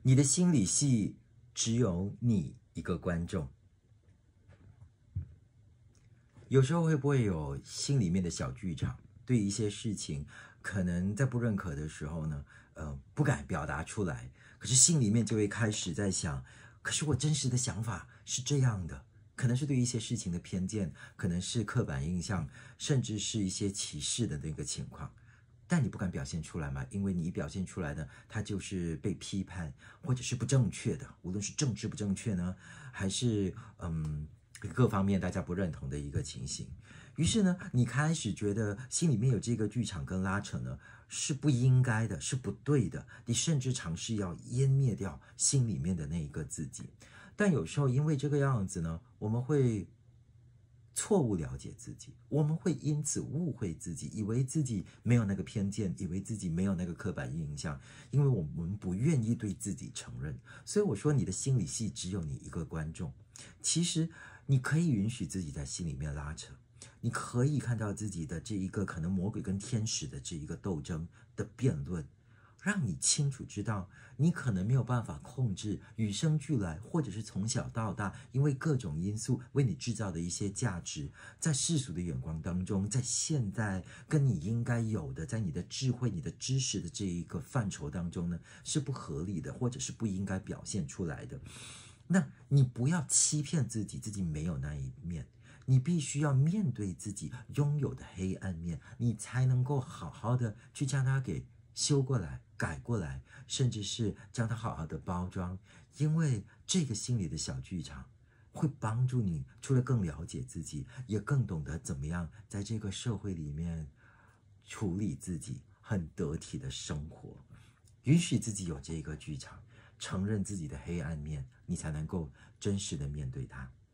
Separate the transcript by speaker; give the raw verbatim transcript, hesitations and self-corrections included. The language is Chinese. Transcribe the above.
Speaker 1: 你的心理戏只有你一个观众。有时候会不会有心里面的小剧场，对一些事情可能在不认可的时候呢，呃，不敢表达出来，可是心里面就会开始在想，可是我真实的想法是这样的，可能是对一些事情的偏见，可能是刻板印象，甚至是一些歧视的那个情况。但你不敢表现出来嘛？因为你一表现出来的，它就是被批判，或者是不正确的。无论是政治不正确呢，还是嗯各方面大家不认同的一个情形。于是呢，你开始觉得心里面有这个剧场跟拉扯呢，是不应该的，是不对的。你甚至尝试要湮灭掉心里面的那一个自己。但有时候因为这个样子呢，我们会错误了解自己，我们会因此误会自己，以为自己没有那个偏见，以为自己没有那个刻板印象，因为我们不愿意对自己承认。所以我说，你的心理戏只有你一个观众。其实你可以允许自己在心里面拉扯，你可以看到自己的这一个可能魔鬼跟天使的这一个斗争的辩论，让你清楚知道，你可能没有办法控制与生俱来，或者是从小到大因为各种因素为你制造的一些价值，在世俗的眼光当中，在现在跟你应该有的，在你的智慧、你的知识的这一个范畴当中呢，是不合理的，或者是不应该表现出来的。那你不要欺骗自己，自己没有那一面。你必须要面对自己拥有的黑暗面，你才能够好好的去将它给修过来、改过来，甚至是将它好好的包装。因为这个心里的小剧场会帮助你，除了更了解自己，也更懂得怎么样在这个社会里面处理自己，很得体的生活。允许自己有这个剧场，承认自己的黑暗面，你才能够真实的面对它。